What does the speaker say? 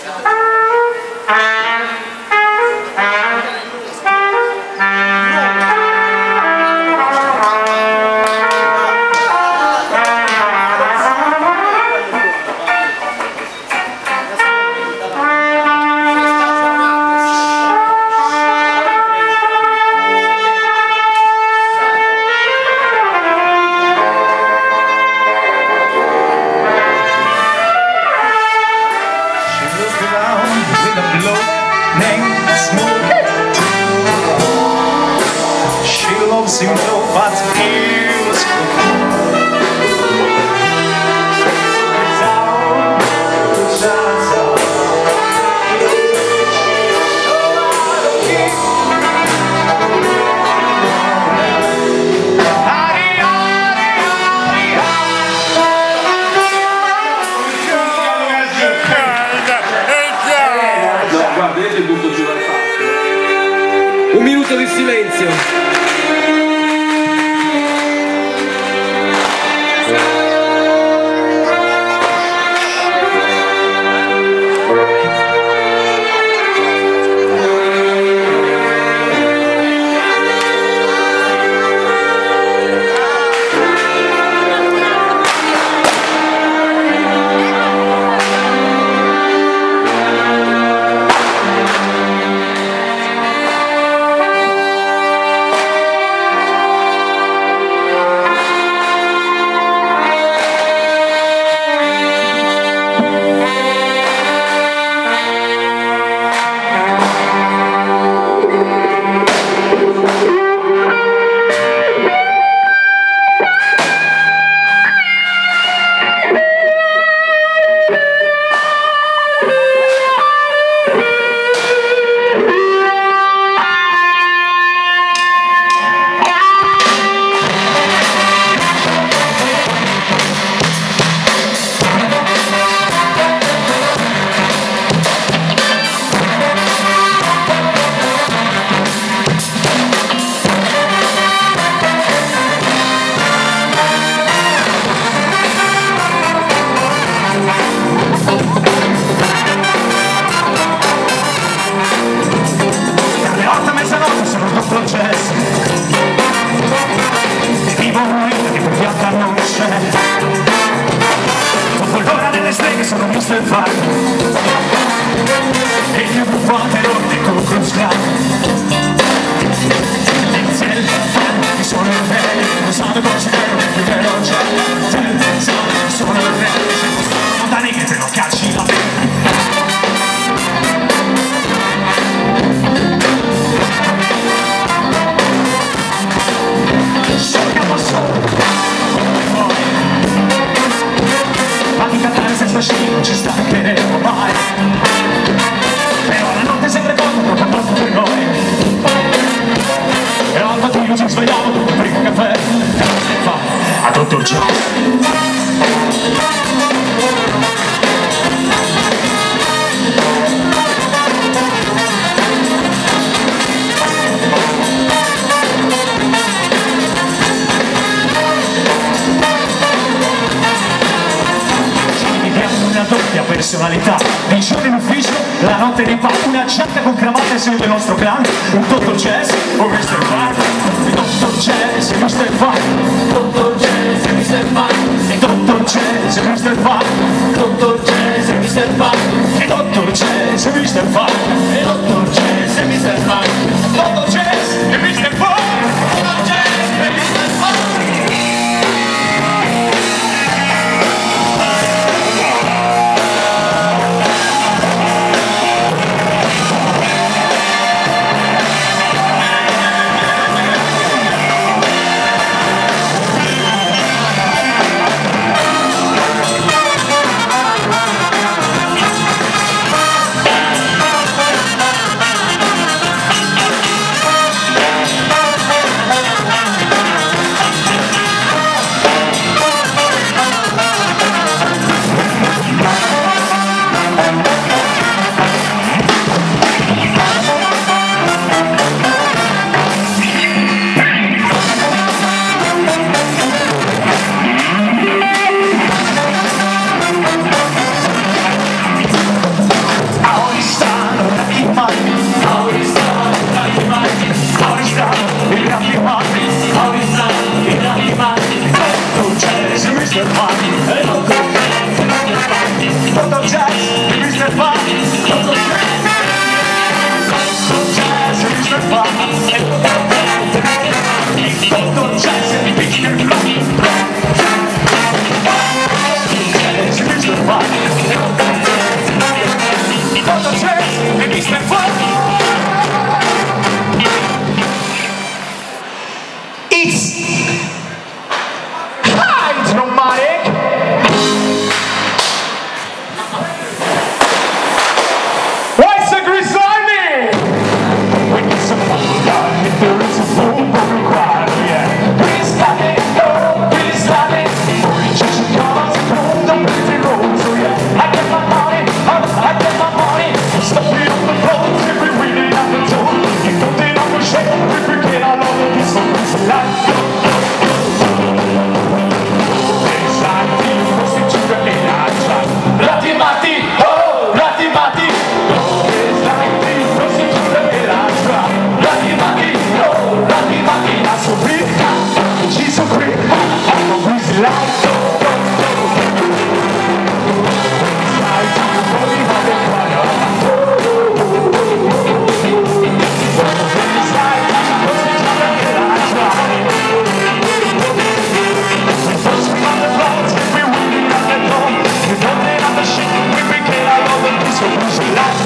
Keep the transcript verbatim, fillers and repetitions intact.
Un minuto di silenzio. Personalità, dei giorni in ufficio, la notte di fatto, una giacca con cravatta segue il nostro clan, un dottor Jazz o mister Fun, il dottor Jazz e mister Fun, dottor Jazz e mister Fun, il dottor Jazz e mister Fun, dottor Jazz e mister Fun, il dottor Jazz e mister Fun, il dottor Jazz e mister Fun, dottor Jazz e mister Fun, dottor Jazz e mister Fun. Tutto jazz, mi stai fa. Tutto jazz, mi stai fa. Tutto jazz, mi stai fa. It's hydromatic. Why so grimy? We need some food down if there is a fool for the crowd, yeah. Please stop it, oh, please stop it. Or you just come out and pull the busy road, so yeah. I get my money, I get my money. Stuff it on the floor, if we really have to do. You don't think I'm a shake, if we get all over this one, it's a lot. Ratti Matti, oh, Ratti Matti, oh, it's like the prostitute of the last drop. Ratti Matti, oh, Ratti Matti, not so big, she's so quick, I'm a greasy light. It's like the body of the fire. It's like the prostitute of the last drop. We first we on the roads, we wouldn't have the door. We don't need shit, we became all over this, so we should like